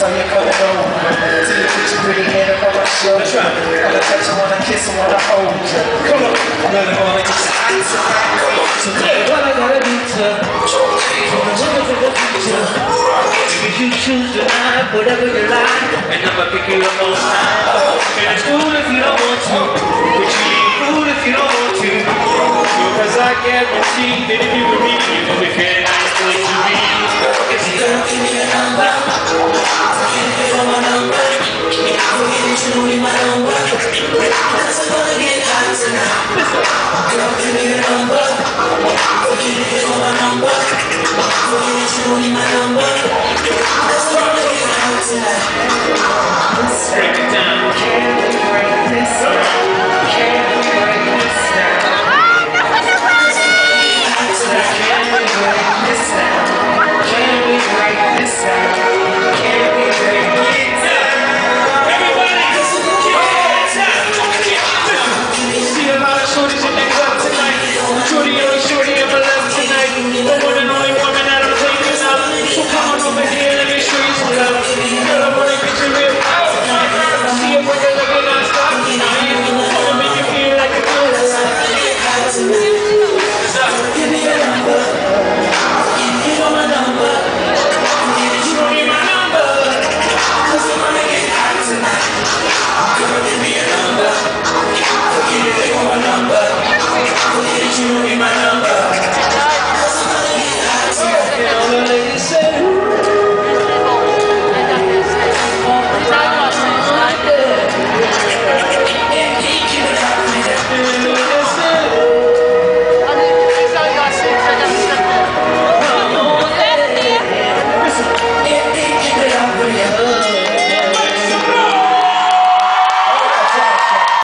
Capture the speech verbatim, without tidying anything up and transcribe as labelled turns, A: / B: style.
A: so you're coming over. See you put your pretty head up on my shoulder. Wanna touch you, wanna kiss you, wanna hold you. Come on, really wanna get your eyes on. So tell me what I gotta do to from the window to the future. If you choose tonight, whatever you like, and I'ma pick you up on time. And it's cool if you don't want to, but you ain't cool if you don't want to. Cause I guarantee that if you were me, you know we can't nice place to be. If you girl, give me your number, give me for my number. I'll get you with my number. Cause I'm gonna get hot tonight. Girl, give me your number, give me for my number. I'll get you with my number.